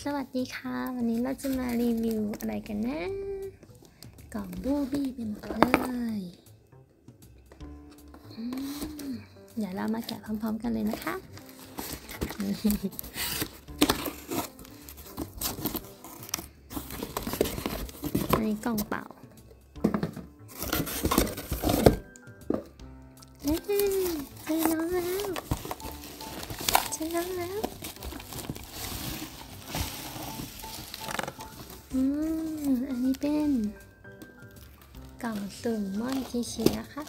สวัสดีค่ะวันนี้เราจะมารีวิวอะไรกันนะกล่องบูบี้เป็นหมดเลยเดี๋ยวเรามาแกะพร้อมๆกันเลยนะคะอันนี้กล่องเปล่าเฮ้ยเจอน้องแล้วเจอน้องแล้วอันนี้เป็นกล่องสุ่มม่อนคิชินะคะ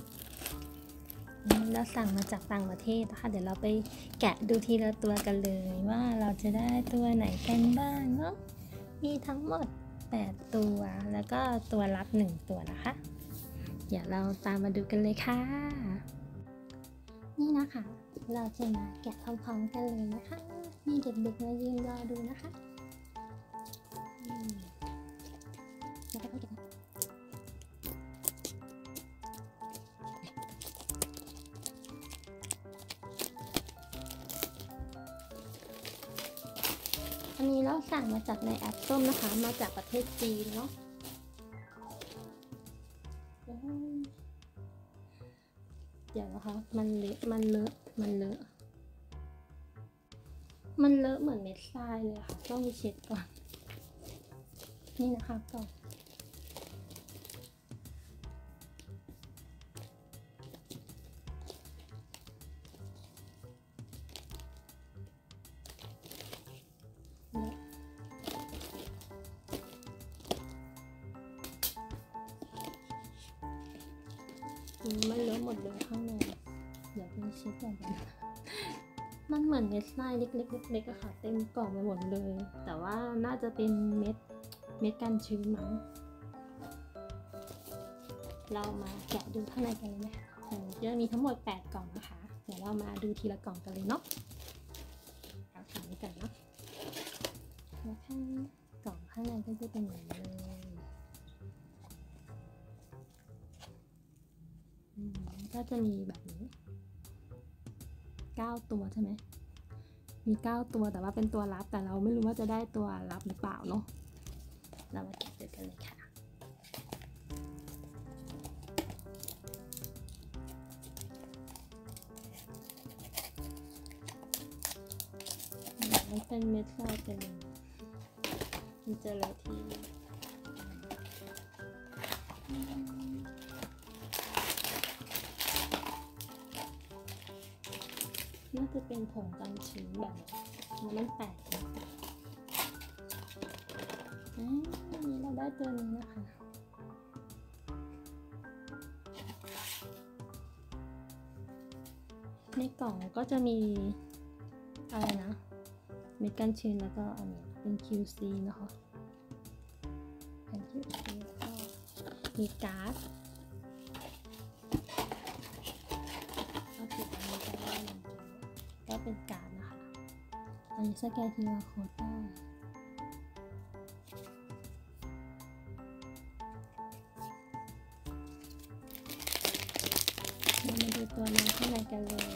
เราสั่งมาจากต่างประเทศนะคะเดี๋ยวเราไปแกะดูทีละตัวกันเลยว่าเราจะได้ตัวไหนกันบ้างเนาะมีทั้งหมด8ตัวแล้วก็ตัวรับ1ตัวนะคะเดี๋ยวเราตามมาดูกันเลยค่ะนี่นะคะเราจะมาแกะพร้อมๆกันเลยนะคะมีเด็กๆมายืนรอดูนะคะแล้วก็เก็บอันนี้เราสั่งมาจากในแอปส้มนะคะมาจากประเทศจีนเนาะเดี๋ยวนะคะมันเลอะเหมือนเม็ดทรายเลยค่ะต้องไปเช็ดก่อนนี่นะคะก่อนมันเลอะหมดเลยข้างในเดี๋ยวไปเช็ดก่อนมันเหมือนเม็ดทรายเล็กๆอะค่ะเต็มกล่องไปหมดเลยแต่ว่าน่าจะเป็นเม็ดกันชื้นมั้งเรามาแกะดูข้างในกันเลยนะคะจะมีทั้งหมด8กล่องนะคะเดี๋ยวเรามาดูทีละกล่องกันเลยเนาะเอาถังนี้ก่อนเนาะแล้วข้างกล่องข้างในก็จะเป็นอย่างนี้เลยก็จะมีแบบนี้9ตัวใช่ไหมมี9ตัวแต่ว่าเป็นตัวรับแต่เราไม่รู้ว่าจะได้ตัวรับหรือเปล่าเนาะเรามาแกะดูกันเลยค่ะมันเป็นเม็ดทรายเป็นเจลาตินน่าจะเป็นผงกันชื้นแบบมันแตกอันนี้เราได้ตัวนี้นะคะในกล่องก็จะมีอะไรนะเม็ดกันชื้นแล้วก็อันนี้เป็น QC นะคะเป็น QC แล้วก็มีการ์ดก็ติดอันนี้ไปได้ก็เป็นการ์ดนะคะอันนี้สแกน QR Code ได้เรามาดูตัวน้องข้างในกันเลย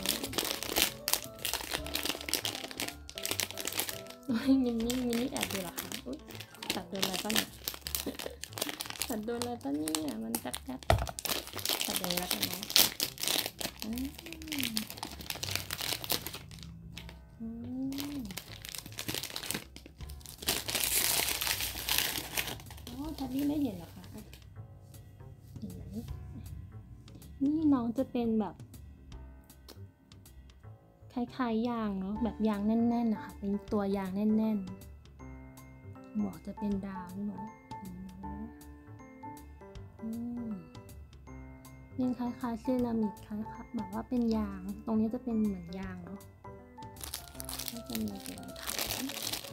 มินิแอบดูเหรอคะอุ๊ยตัดโดนอะไรป่ะเนี่ยตัดโดนอะไรป่ะเนี่ยมันกัดตัดโดนแล้วกันนะทับบี้ไม่เห็นเหรอคะเห็นไหมนี่น้องจะเป็นแบบคล้ายๆยางเนาะแบบยางแน่นๆนะคะเป็นตัวยางแน่นๆหมวกจะเป็นดาวนี่เนาะเป็นคล้ายๆเซรามิกคล้ายๆแบบว่าเป็นยางตรงนี้จะเป็นเหมือนยางเนาะก็จะมีเป็นฐาน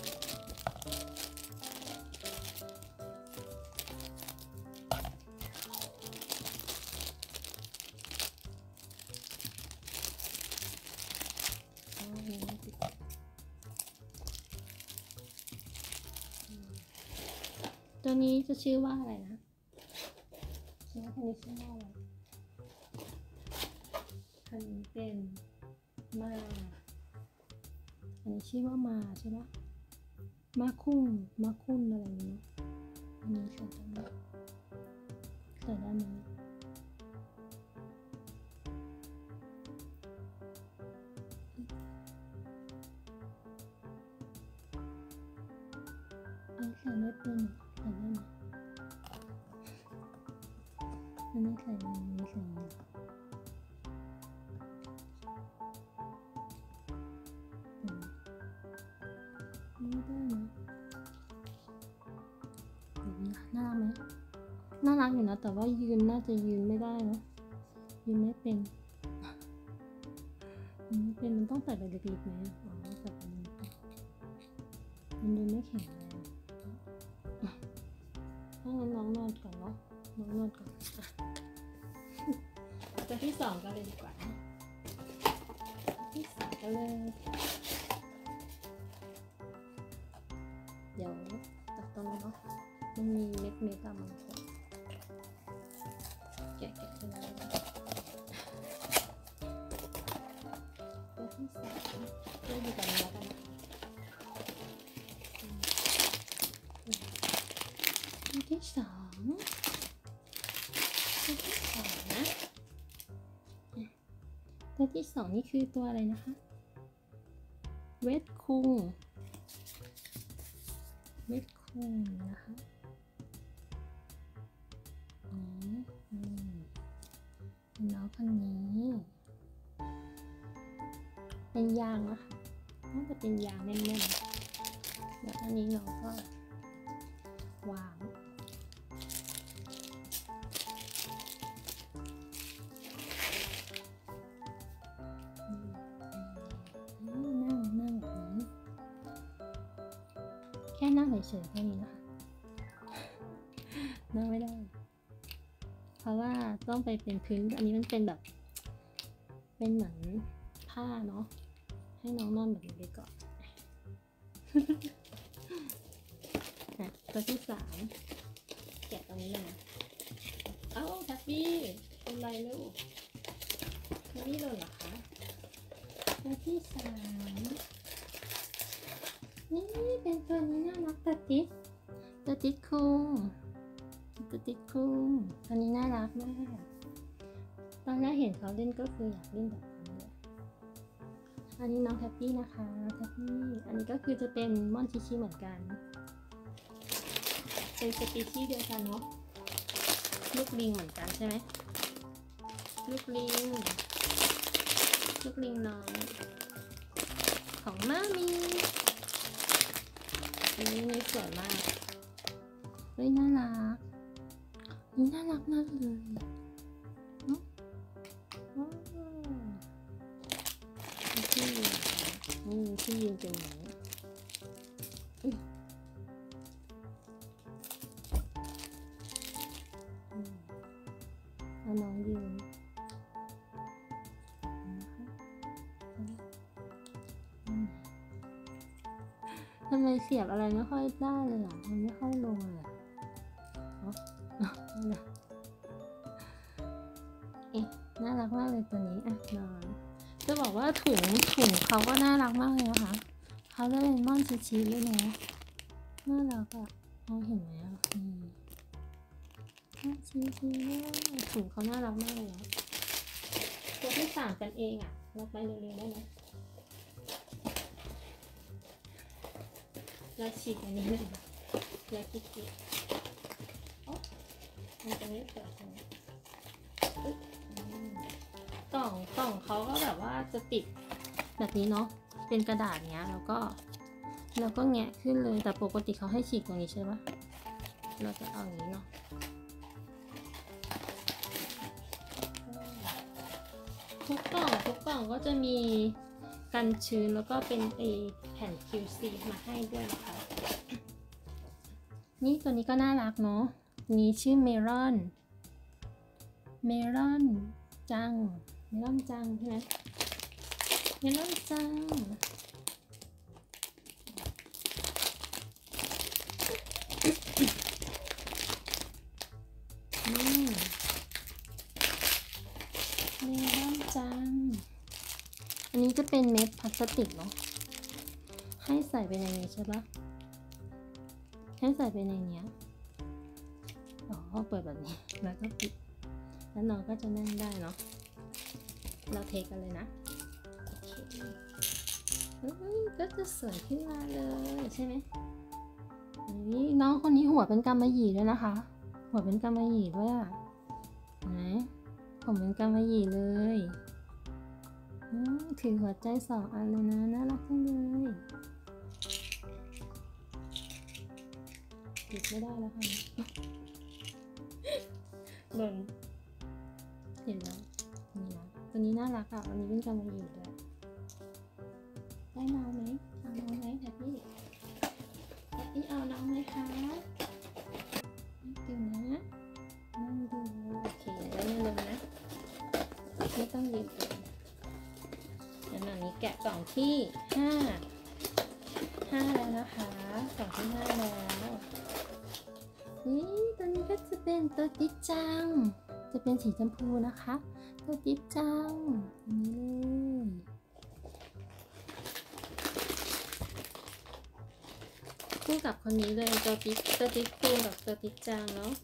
ตัวนี้จะชื่อว่าอะไรนะตัวนี้ชื่อว่าอะไรอันนี้เป็นมาอันนี้ชื่อว่ามาใช่ไหมมาคุ้มอะไรนี้อันนี้ใส่ได้ไหมใส่ได้ไหมใส่ไม่เป็นใส่ได้ไหมอันนี้ใส่อันนี้ใส่ไม่ได้นะน่ารักไหมน่ารักอยู่นะแต่ว่ายืนน่าจะยืนไม่ได้นะยืนไม่เป็นมันต้องใส่ไปลึกๆไหมอ๋อใส่ไปมันดูไม่แข็งแรงถ้างั้นน้องนอนก่อนเนาะน้องนอนก่อนตัวที่2กันเลยดีกว่าที่2กันเลยเดี๋ยวตัดตรงนี้เนาะมันมีเม็ดอะมันแกะไปเลยตัวที่3เริ่มดีกว่านี้แล้วกันตัวที่2นะตัวที่2นี่คือตัวอะไรนะคะเวทคุงนะคะน้องคนนี้เป็นยางนะคะน่าจะเป็นยางแน่นๆแล้วอันนี้น้องก็วางนั่งแบบนี้แค่นั่งเฉยๆแค่นี้นะคะนั่งไม่ได้เพราะว่าต้องไปเป็นพื้นอันนี้มันเป็นแบบเป็นเหมือนผ้าเนาะให้น้องนอนแบบนี้ไปก่อนตัวที่3แกะตรงนี้เลยนะเอ้าแฮปปี้เป็นไรลูกนี่เลยเหรอคะตัวที่3นี่เป็นตัวนี้น่ารักตัวติ๊กคุงตัวนี้น่ารักมากตอนแรกเห็นเขาเล่นก็คืออยากเล่นแบบเขาเลยอันนี้น้องแฮปปี้นะคะแฮปปี้อันนี้ก็คือจะเป็นม่อนชิชิเหมือนกันเป็นสปีชีส์เดียวกันเนาะลูกลิงเหมือนกันใช่ไหมลูกลิงน้อยของม่ามีอันนี้สวยมากเฮ้ยน่ารักนี่น่ารักมากเลยเนาะว้าวที่ยืนเป็นอย่างนี้เอาน้องยืนทำไมเสียบอะไรไม่ค่อยได้เลยอ่ะมันไม่ค่อยลงเลยน่ารักมากเลยตัวนี้อ่ะนอนจะบอกว่าถุงเขาก็น่ารักมากเลยนะคะเขาจะเป็นม่อนชีเลยเนาะน่ารักอ่ะมองเห็นไหมอ่ะม่อนชีถุงเขาน่ารักมากเลยตัวที่3กันเองอ่ะเราไปเร็วๆได้ไหมเราฉีกอันนี้เลยอย่าคิดมันจะไม่เปิดใช่ไหมกล่องเขาก็แบบว่าจะติดแบบนี้เนาะเป็นกระดาษเนี้ยแล้วก็แงะขึ้นเลยแต่ปกติเขาให้ฉีกตรงนี้ใช่ปะเราจะเอาอย่างนี้เนาะทุกกล่องก็จะมีกันชื้นแล้วก็เป็นแผ่น QC มาให้ด้วยนะคะนี่ตัวนี้ก็น่ารักเนาะนี้ชื่อเมลอนจังใช่ไหมเมลอนจังอันนี้จะเป็นเม็ดพลาสติกเนาะให้ใส่ไปในนี้ใช่ปะให้ใส่ไปในเนี้ยอ๋อเปิดแบบนี้แล้วก็ปิดแล้วน้องก็จะนั่งได้เนาะเราเทกันเลยนะโอเคก็จะสวยขึ้นมาเลยใช่ไหมนี่น้องคนนี้หัวเป็นกำมะหยี่ด้วยนะคะหัวเป็นกำมะหยี่ด้วยอ่ะนะผมเป็นกำมะหยี่เลยถือหัวใจ2 อันเลยนะน่ารักจังเลยปิดไม่ได้แล้วค่ะหล่นเห็นแล้วนี่นะตัวนี้น่ารักอ่ะอันนี้เป็นกำมะหยี่ด้วยได้น้องไหมเอาน้องไหมแทพี่เอาน้องไหมคะดูนะนั่งดูโอเคแล้วนั่งลงนะไม่ต้องยืนเองแล้วอันนี้แกะกล่องที่5แล้วนะคะกล่องที่5แล้วนี่ตัวนี้ก็จะเป็นตัวติ๊กจังจะเป็นสีชมพูนะคะตัวติ๊กจังอันนี้เลยคู่กับคนนี้เลยตัวติ๊กคู่กับตัวติ๊กจังเนาะ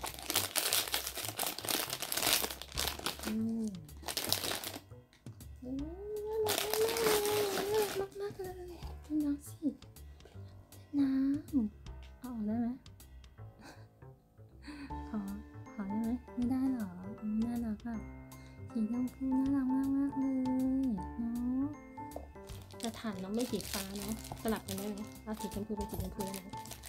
น่ารักมากเลยดูน้องสิน้ำเอาออกได้ไหมขอได้ไหมไม่ได้หรอน่ารักอ่ะสีชมพูน่ารักมากเลยเนาะจะถ่านน้องไม่สีฟ้าเนาะสลับกันได้ไหมเอาสีชมพูเป็นสีชมพูได้ไหม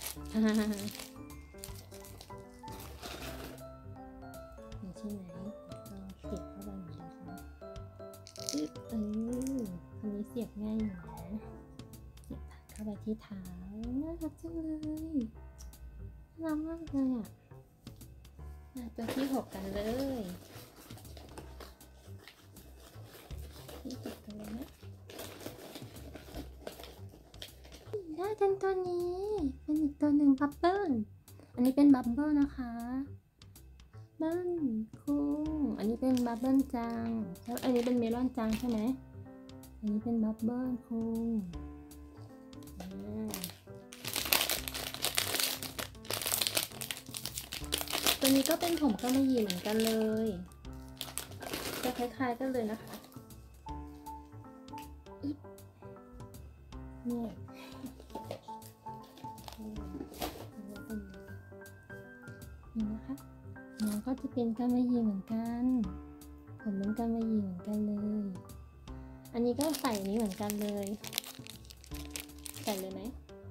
นี่ใช่ไหมก็เสียบเข้าไปเหมือนเดิมนะคนนี้เสียบง่ายอยู่นะเสียบเข้าไปที่เท้าน่ารักจังเลยน่ารักมากเลยอ่ะตัวที่6กันเลยที่ติดกันเลยนะได้เป็นตัวนี้เป็นอีกตัวหนึ่งบับเบิ้ลอันนี้เป็นบับเบิ้ลนะคะเบิ้ลคุ้งอันนี้เป็นบับเบิ้ลจังแล้วอันนี้เป็นเมลอนจังใช่ไหมอันนี้เป็นบับเบิ้ลคุ้งตัวนี้ก็เป็นผมกำมะหยี่เหมือนกันเลยจะคล้ายๆกันเลยนะคะนี่นะคะน้องก็จะเป็นกำมะหยี่เหมือนกันผมเป็นกำมะหยี่เหมือนกันเลยอันนี้ก็ใส่นี้เหมือนกันเลยใส่เลยไหม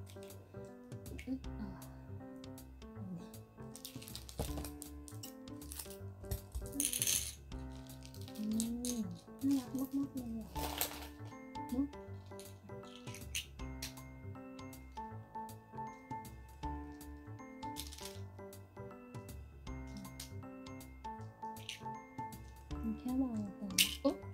น่ารักมากๆเลยอ่ะแค่วางลงไปอุ๊บ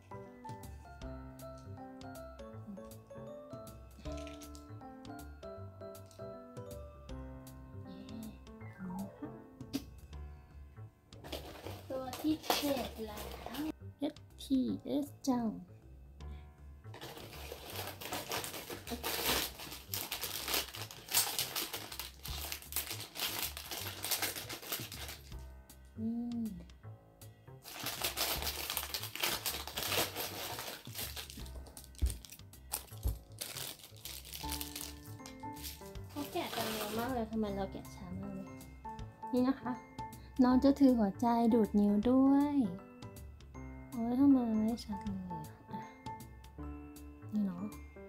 ตัวที่7แล้ว STS จังเขาแกะกันเร็วมากเลยทำไมเราแกะช้ามากเลยนี่นะคะน้องจะถือหัวใจดูดนิ้วด้วยโอ้ยทำไมไม่ชัดเลยนี่เนาะ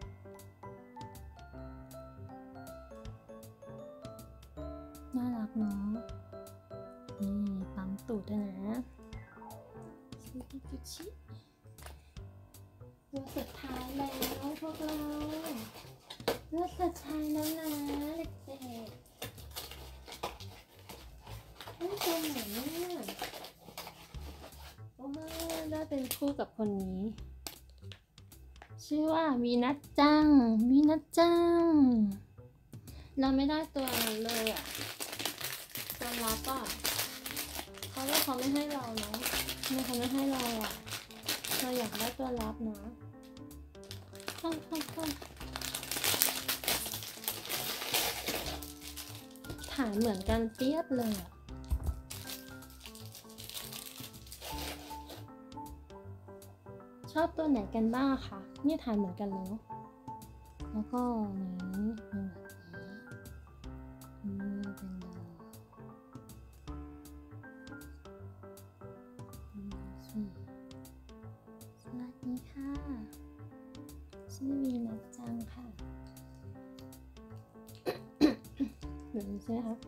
น่ารักเนาะนี่ปั๊มตูดด้วยนะชิตัวสุดท้ายแล้วพวกเราเลือกสุดท้ายแล้วนะเด็กๆตัวไหนเนี่ยโอ้มาได้เป็นคู่กับคนนี้ชื่อว่าวีนัทจังเราไม่ได้ตัวนั้นเลยอ่ะตัวลับอ่ะเขาว่าเขาไม่ให้เราเนาะเขาไม่ให้เราอ่ะเราอยากได้ตัวลับนะเข้าฐานเหมือนกันเปียบเลยอะชอบตัวไหนกันบ้างคะนี่ฐานเหมือนกันเลยเนาะแล้วก็นี้เป็นแบบนี้เป็นดาวสวัสดีค่ะชื่อวีนัทจังค่ะแบบนี้ใช่ไหมคะ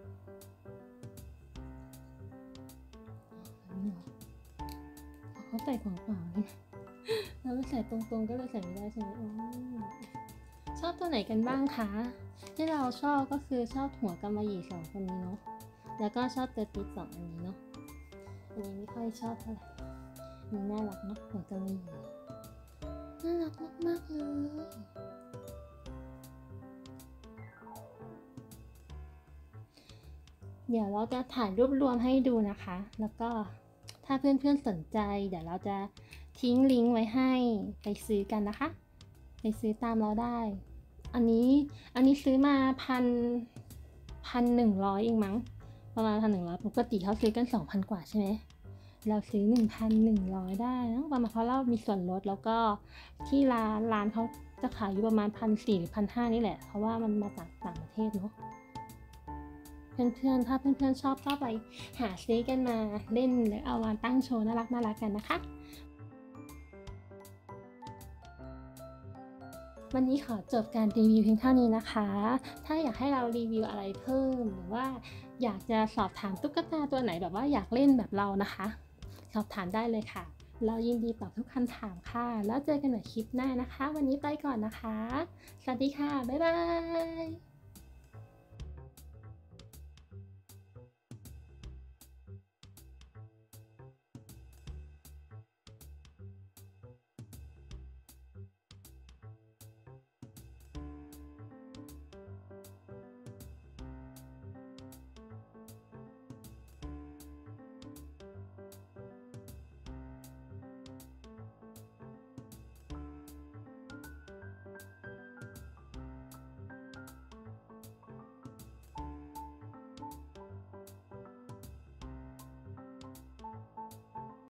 เขาใส่ของเปล่าเลยเราไม่ใส่ตรงๆก็เลยใส่ไม่ได้ใช่ไหมชอบตัวไหนกันบ้างคะที่เราชอบก็คือชอบหัวกำมะหยี่สองคนนี้เนาะแล้วก็ชอบตัวติ๊กสองอันนี้เนาะอันนี้ไม่ค่อยชอบเท่าไหร่มันน่ารักเนาะหัวกำมะหยี่น่ารักมากๆเลยเดี๋ยวเราจะถ่ายรูปรวมให้ดูนะคะแล้วก็ถ้าเพื่อนๆสนใจเดี๋ยวเราจะทิ้งลิงก์ไว้ให้ไปซื้อกันนะคะไปซื้อตามเราได้อันนี้ซื้อมา1,100เองมั้งประมาณ1,100ปกติเขาซื้อกัน 2,000 กว่าใช่ไหมเราซื้อ 1,100 ได้นะประมาณเพราะเรามีส่วนลดแล้วก็ที่ร้านเขาจะขายอยู่ประมาณ 1,400 หรือ 1,500 นี่แหละเพราะว่ามันมาจากต่างประเทศเนาะเพื่อนๆถ้าเพื่อนๆชอบก็ไปหาซื้อกันมาเล่นหรือเอามาตั้งโชว์น่ารักกันนะคะวันนี้ขอจบการรีวิวเพียงเท่านี้นะคะถ้าอยากให้เรารีวิวอะไรเพิ่มหรือว่าอยากจะสอบถามตุ๊กตาตัวไหนแบบว่าอยากเล่นแบบเรานะคะสอบถามได้เลยค่ะเรายินดีตอบทุกคำถามค่ะแล้วเจอกันใหม่คลิปหน้านะคะวันนี้ไปก่อนนะคะสวัสดีค่ะบ๊ายบาย